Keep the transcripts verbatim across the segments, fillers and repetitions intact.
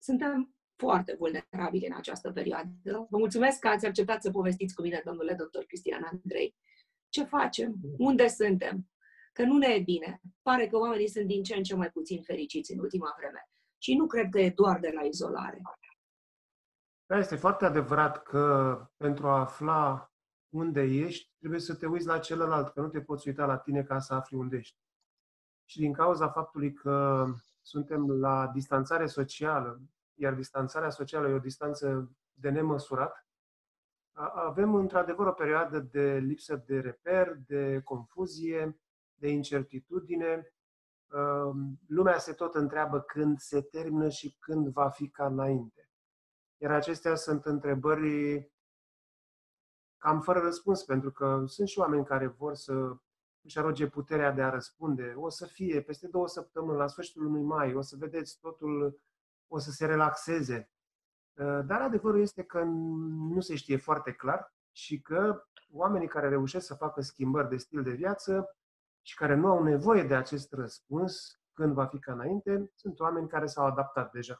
suntem foarte vulnerabili în această perioadă. Vă mulțumesc că ați acceptat să povestiți cu mine, domnule doctor Cristian Andrei. Ce facem? Unde suntem? Că nu ne e bine. Pare că oamenii sunt din ce în ce mai puțin fericiți în ultima vreme. Și nu cred că e doar de la izolare. Da, este foarte adevărat că pentru a afla unde ești, trebuie să te uiți la celălalt, că nu te poți uita la tine ca să afli unde ești. Și din cauza faptului că suntem la distanțare socială, iar distanțarea socială e o distanță de nemăsurat, avem într-adevăr o perioadă de lipsă de reper, de confuzie, de incertitudine. Lumea se tot întreabă când se termină și când va fi ca înainte. Iar acestea sunt întrebări cam fără răspuns, pentru că sunt și oameni care vor să își aroge puterea de a răspunde. O să fie peste două săptămâni, la sfârșitul lunii mai, o să vedeți, totul o să se relaxeze. Dar adevărul este că nu se știe foarte clar și că oamenii care reușesc să facă schimbări de stil de viață și care nu au nevoie de acest răspuns când va fi ca înainte, sunt oameni care s-au adaptat deja.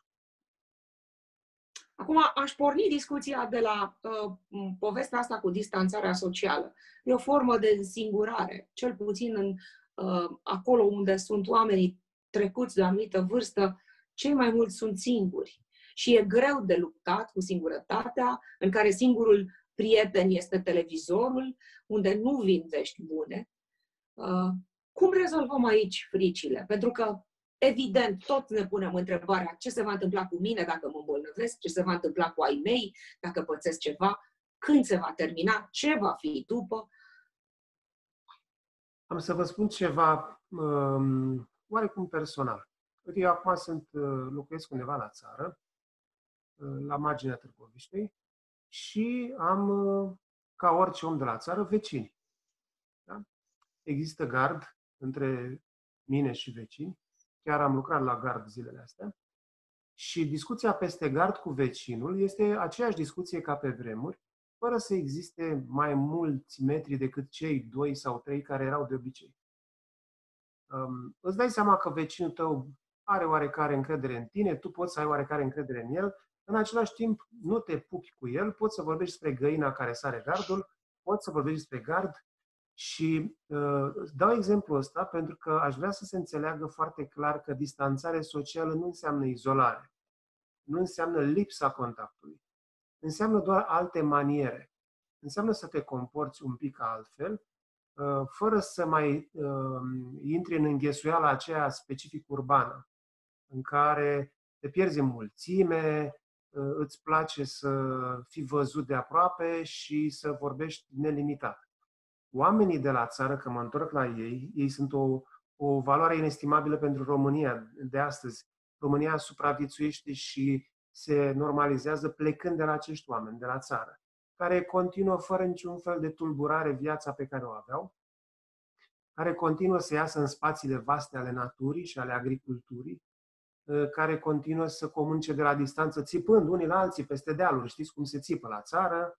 Acum aș porni discuția de la uh, povestea asta cu distanțarea socială. E o formă de însingurare, cel puțin în, uh, acolo unde sunt oamenii trecuți de o anumită vârstă, cei mai mulți sunt singuri. Și e greu de luptat cu singurătatea, în care singurul prieten este televizorul, unde nu vin vești bune. Uh, cum rezolvăm aici fricile? Pentru că evident, tot ne punem întrebarea ce se va întâmpla cu mine dacă mă îmbolnăvesc, ce se va întâmpla cu ai mei dacă pățesc ceva, când se va termina, ce va fi după. Am să vă spun ceva um, oarecum personal. Eu acum sunt, locuiesc undeva la țară, la marginea Târgoviștei și am, ca orice om de la țară, vecini. Da? Există gard între mine și vecini. Chiar am lucrat la gard zilele astea. Și discuția peste gard cu vecinul este aceeași discuție ca pe vremuri, fără să existe mai mulți metri decât cei doi sau trei care erau de obicei. Um, îți dai seama că vecinul tău are oarecare încredere în tine, tu poți să ai oarecare încredere în el, în același timp nu te pupi cu el, poți să vorbești despre găina care sare gardul, poți să vorbești despre gard. Și uh, dau exemplul ăsta pentru că aș vrea să se înțeleagă foarte clar că distanțare socială nu înseamnă izolare, nu înseamnă lipsa contactului, înseamnă doar alte maniere. Înseamnă să te comporți un pic altfel, uh, fără să mai uh, intri în înghesuiala aceea specific urbană, în care te pierzi în mulțime, uh, îți place să fii văzut de aproape și să vorbești nelimitat. Oamenii de la țară, că mă întorc la ei, ei sunt o, o valoare inestimabilă pentru România de astăzi. România supraviețuiește și se normalizează plecând de la acești oameni, de la țară, care continuă fără niciun fel de tulburare viața pe care o aveau, care continuă să iasă în spațiile vaste ale naturii și ale agriculturii, care continuă să comunice de la distanță, țipând unii la alții peste dealuri. Știți cum se țipă la țară?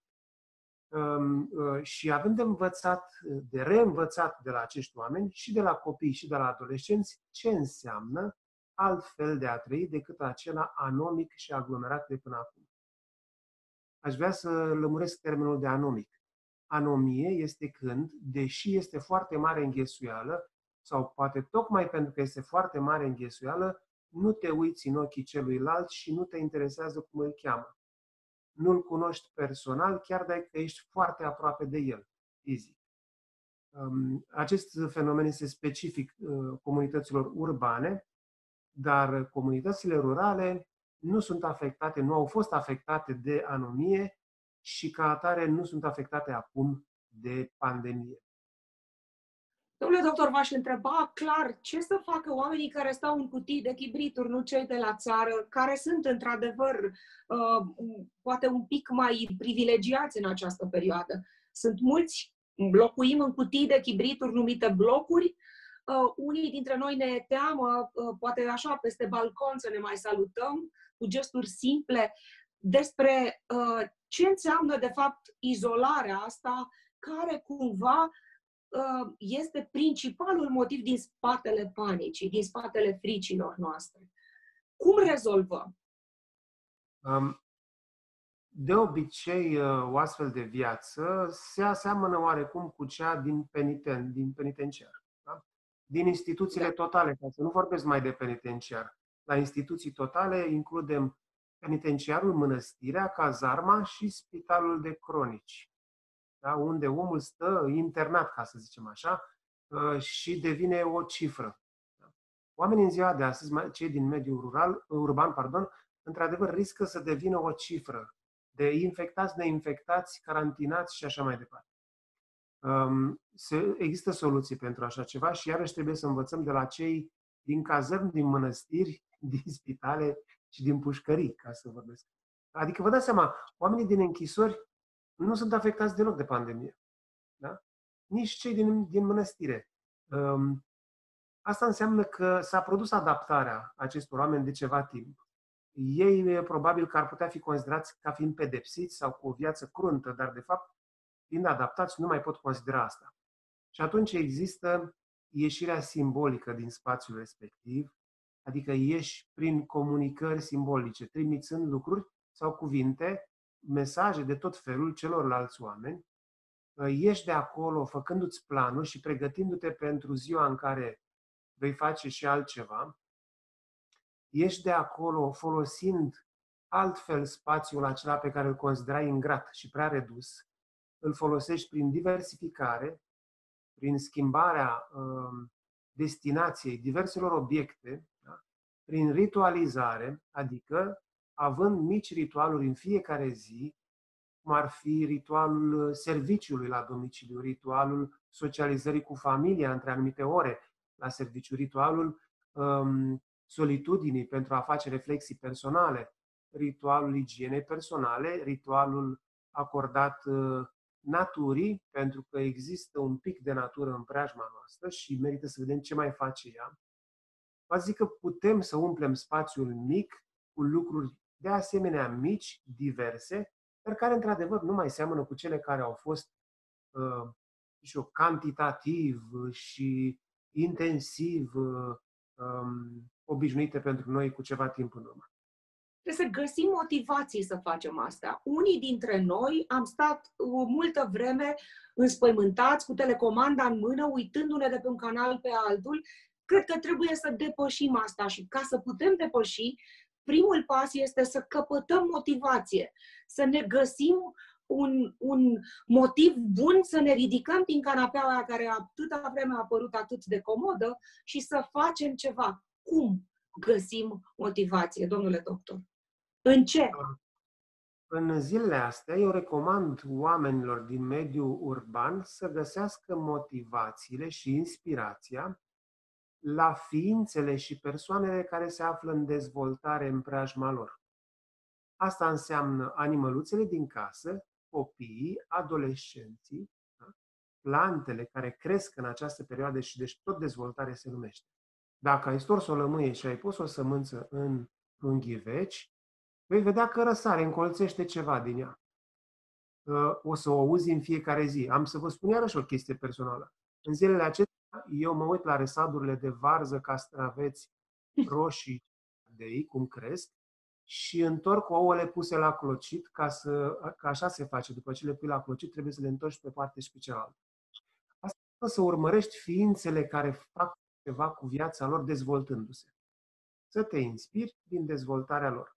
Și avem de învățat, de reînvățat de la acești oameni și de la copii și de la adolescenți ce înseamnă altfel de a trăi decât acela anomic și aglomerat de până acum. Aș vrea să lămuresc termenul de anomic. Anomie este când, deși este foarte mare înghesuială, sau poate tocmai pentru că este foarte mare înghesuială, nu te uiți în ochii celuilalt și nu te interesează cum îl cheamă. Nu-l cunoști personal, chiar dacă ești foarte aproape de el, fizic. Acest fenomen este specific comunităților urbane, dar comunitățile rurale nu sunt afectate, nu au fost afectate de anomie și ca atare nu sunt afectate acum de pandemie. Domnule doctor, v-aș întreba clar ce să facă oamenii care stau în cutii de chibrituri, nu cei de la țară, care sunt într-adevăr uh, poate un pic mai privilegiați în această perioadă. Sunt mulți, locuim în cutii de chibrituri numite blocuri, uh, unii dintre noi ne teamă, uh, poate așa peste balcon să ne mai salutăm, cu gesturi simple, despre uh, ce înseamnă de fapt izolarea asta, care cumva este principalul motiv din spatele panicii, din spatele fricilor noastre. Cum rezolvăm? Um, De obicei, o astfel de viață se aseamănă oarecum cu cea din, peniten, din penitenciar. Da? Din instituțiile Da. totale, ca să nu vorbesc mai de penitenciar. La instituții totale includem penitenciarul, mănăstirea, cazarma și spitalul de cronici, da? Unde omul stă internat, ca să zicem așa, și devine o cifră. Oamenii în ziua de astăzi, cei din mediul rural, urban, pardon, într-adevăr riscă să devină o cifră de infectați, neinfectați, carantinați și așa mai departe. Um, se, există soluții pentru așa ceva și iarăși trebuie să învățăm de la cei din cazărmi, din mănăstiri, din spitale și din pușcării, ca să vorbesc. Adică vă dați seama, oamenii din închisori nu sunt afectați deloc de pandemie. Da? Nici cei din, din mănăstire. Um, asta înseamnă că s-a produs adaptarea acestor oameni de ceva timp. Ei probabil că ar putea fi considerați ca fiind pedepsiți sau cu o viață cruntă, dar de fapt, fiind adaptați, nu mai pot considera asta. Și atunci există ieșirea simbolică din spațiul respectiv, adică ieși prin comunicări simbolice, trimițând lucruri sau cuvinte, mesaje de tot felul celorlalți oameni, ieși de acolo făcându-ți planuri și pregătindu-te pentru ziua în care vei face și altceva, ieși de acolo folosind altfel spațiul acela pe care îl considerai ingrat și prea redus, îl folosești prin diversificare, prin schimbarea uh, destinației diverselor obiecte, da? Prin ritualizare, adică având mici ritualuri în fiecare zi, cum ar fi ritualul serviciului la domiciliu, ritualul socializării cu familia între anumite ore la serviciu, ritualul um, solitudinii pentru a face reflexii personale, ritualul igienei personale, ritualul acordat uh, naturii, pentru că există un pic de natură în preajma noastră și merită să vedem ce mai face ea. Vă zic că putem să umplem spațiul mic cu lucruri de asemenea mici, diverse, dar care într-adevăr nu mai seamănă cu cele care au fost uh, și cantitativ și intensiv uh, um, obișnuite pentru noi cu ceva timp în urmă. Trebuie să găsim motivații să facem asta. Unii dintre noi am stat multă vreme înspăimântați, cu telecomanda în mână, uitându-ne de pe un canal pe altul. Cred că trebuie să depășim asta și ca să putem depăși, primul pas este să căpătăm motivație, să ne găsim un, un motiv bun să ne ridicăm din canapeaua aia care atâta vreme a părut atât de comodă și să facem ceva. Cum găsim motivație, domnule doctor? În ce? În zilele astea, eu recomand oamenilor din mediul urban să găsească motivațiile și inspirația la ființele și persoanele care se află în dezvoltare în preajma lor. Asta înseamnă animăluțele din casă, copiii, adolescenții, da? Plantele care cresc în această perioadă și deci tot dezvoltare se numește. Dacă ai stors o lămâie și ai pus o sămânță în un ghiveci, vei vedea că răsare, încolțește ceva din ea. O să o auzi în fiecare zi. Am să vă spun iarăși o chestie personală. În zilele acestea, eu mă uit la resadurile de varză, castraveți, roșii de ei, cum cresc, și întorc ouăle puse la clocit, ca să, că așa se face. După ce le pui la clocit, trebuie să le întorci pe parte și pe cealaltă. Asta să urmărești ființele care fac ceva cu viața lor dezvoltându-se. Să te inspiri din dezvoltarea lor.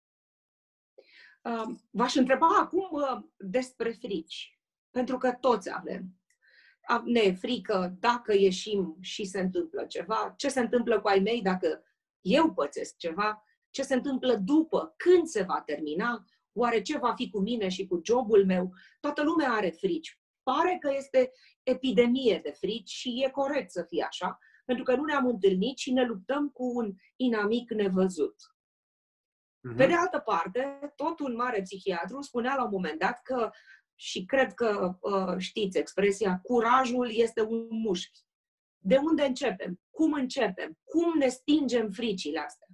V-aș întreba acum despre frici, pentru că toți avem. Ne e frică dacă ieșim și se întâmplă ceva, ce se întâmplă cu ai mei dacă eu pățesc ceva, ce se întâmplă după, când se va termina, oare ce va fi cu mine și cu jobul meu. Toată lumea are frici. Pare că este epidemie de frici și e corect să fie așa, pentru că nu ne-am întâlnit și ne luptăm cu un inamic nevăzut. Pe de altă parte, tot un mare psihiatru spunea la un moment dat că, și cred că uh, știți expresia, curajul este un mușchi. De unde începem? Cum începem? Cum ne stingem fricile astea?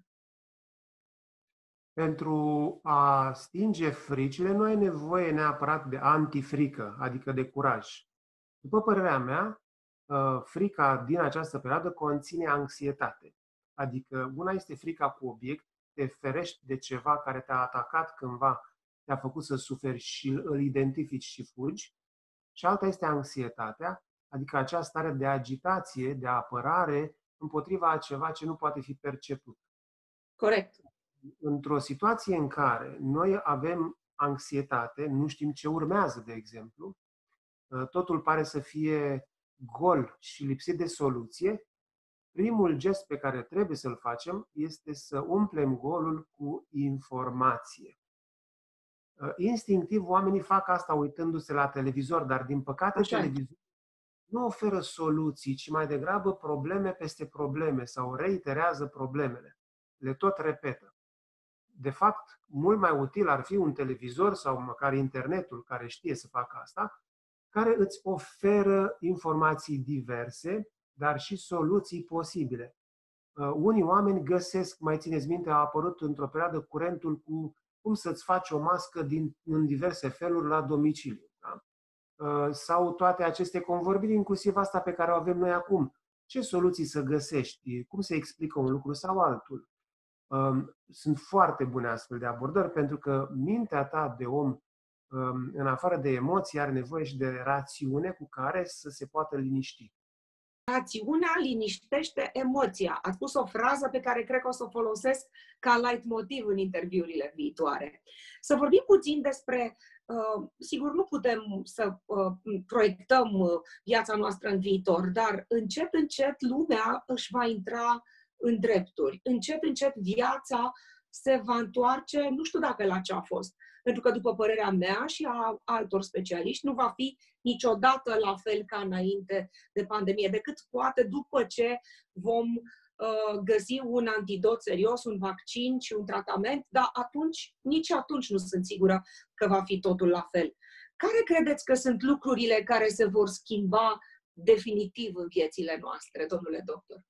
Pentru a stinge fricile, nu ai nevoie neapărat de antifrică, adică de curaj. După părerea mea, frica din această perioadă conține anxietate. Adică una este frica cu obiect, te ferești de ceva care te-a atacat cândva, te-a făcut să suferi și îl identifici și fugi. Și alta este anxietatea, adică acea stare de agitație, de apărare împotriva a ceva ce nu poate fi perceput. Corect. Într-o situație în care noi avem anxietate, nu știm ce urmează, de exemplu, totul pare să fie gol și lipsit de soluție, primul gest pe care trebuie să-l facem este să umplem golul cu informație. Instinctiv, oamenii fac asta uitându-se la televizor, dar din păcate Așa. televizorul nu oferă soluții, ci mai degrabă probleme peste probleme sau reiterează problemele. Le tot repetă. De fapt, mult mai util ar fi un televizor sau măcar internetul care știe să facă asta, care îți oferă informații diverse, dar și soluții posibile. Uh, unii oameni găsesc, mai țineți minte, a apărut într-o perioadă curentul cu cum să-ți faci o mască din, în diverse feluri la domiciliu. Da? Uh, sau toate aceste convorbiri, inclusiv asta pe care o avem noi acum. Ce soluții să găsești? Cum se explică un lucru sau altul? Uh, sunt foarte bune astfel de abordări, pentru că mintea ta de om, în afară de emoții, are nevoie și de rațiune cu care să se poată liniști. Rațiunea liniștește emoția. Ați spus o frază pe care cred că o să o folosesc ca leitmotiv în interviurile viitoare. Să vorbim puțin despre, uh, sigur nu putem să uh, proiectăm uh, viața noastră în viitor, dar încet, încet lumea își va intra în drepturi. Încet, încet viața se va întoarce, nu știu dacă la ce a fost, pentru că, după părerea mea și a altor specialiști, nu va fi niciodată la fel ca înainte de pandemie, decât poate după ce vom uh, găsi un antidot serios, un vaccin și un tratament, dar atunci, nici atunci nu sunt sigură că va fi totul la fel. Care credeți că sunt lucrurile care se vor schimba definitiv în viețile noastre, domnule doctor?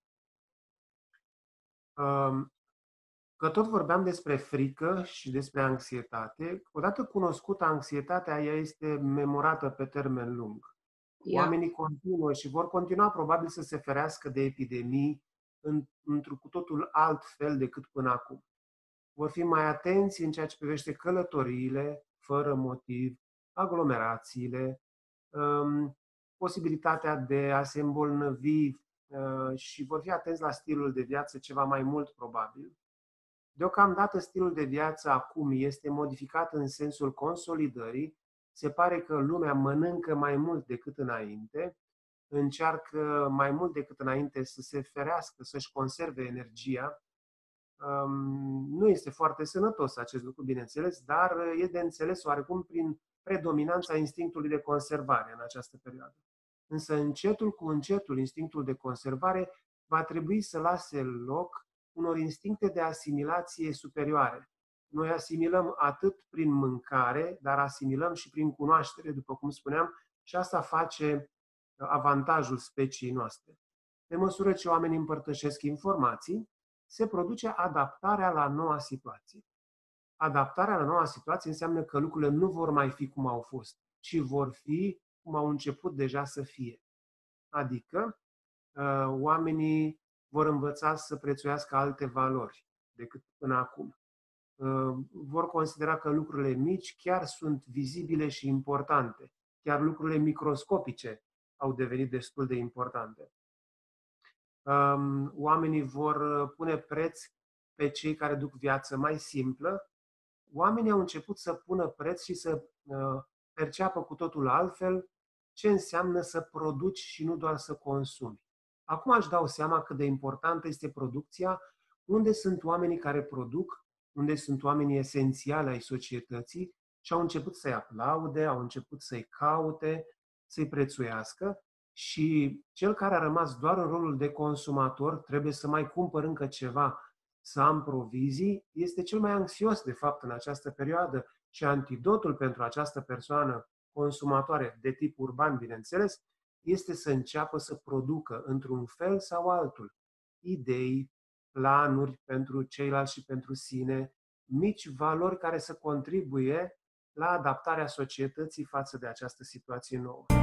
Um... Că tot vorbeam despre frică și despre anxietate, odată cunoscută anxietatea, ea este memorată pe termen lung. Yeah. Oamenii continuă și vor continua probabil să se ferească de epidemii în, într-un cu totul alt fel decât până acum. Vor fi mai atenți în ceea ce privește călătoriile, fără motiv, aglomerațiile, um, posibilitatea de a se îmbolnăvi uh, și vor fi atenți la stilul de viață ceva mai mult probabil. Deocamdată stilul de viață acum este modificat în sensul consolidării. Se pare că lumea mănâncă mai mult decât înainte, încearcă mai mult decât înainte să se ferească, să-și conserve energia. Nu este foarte sănătos acest lucru, bineînțeles, dar e de înțeles oarecum prin predominanța instinctului de conservare în această perioadă. Însă încetul cu încetul, instinctul de conservare va trebui să lase loc unor instincte de asimilație superioare. Noi asimilăm atât prin mâncare, dar asimilăm și prin cunoaștere, după cum spuneam, și asta face avantajul speciei noastre. Pe măsură ce oamenii împărtășesc informații, se produce adaptarea la noua situație. Adaptarea la noua situație înseamnă că lucrurile nu vor mai fi cum au fost, ci vor fi cum au început deja să fie. Adică, oamenii vor învăța să prețuiască alte valori decât până acum. Vor considera că lucrurile mici chiar sunt vizibile și importante. Chiar lucrurile microscopice au devenit destul de importante. Oamenii vor pune preț pe cei care duc viață mai simplă. Oamenii au început să pună preț și să perceapă cu totul altfel ce înseamnă să produci și nu doar să consumi. Acum își dau seama cât de importantă este producția, unde sunt oamenii care produc, unde sunt oamenii esențiali ai societății și au început să-i aplaude, au început să-i caute, să-i prețuiască și cel care a rămas doar în rolul de consumator, trebuie să mai cumpăr încă ceva, să am provizii, este cel mai anxios de fapt în această perioadă și antidotul pentru această persoană consumatoare de tip urban, bineînțeles, este să înceapă să producă într-un fel sau altul idei, planuri pentru ceilalți și pentru sine, mici valori care să contribuie la adaptarea societății față de această situație nouă.